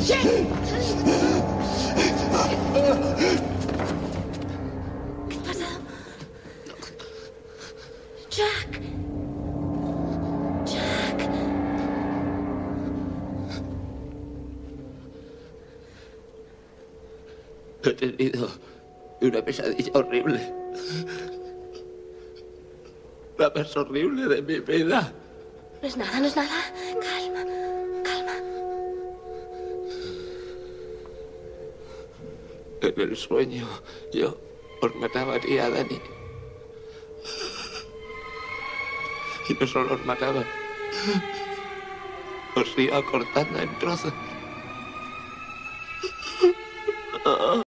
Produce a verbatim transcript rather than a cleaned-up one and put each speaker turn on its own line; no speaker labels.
¿Qué ha pasado? Jack. Jack.
He tenido una pesadilla horrible. La más horrible de mi vida.
No es nada, no es nada. Calma, calma.
En el sueño yo os mataba a ti y a Dani. Y no solo os mataba, os iba cortando en trozos.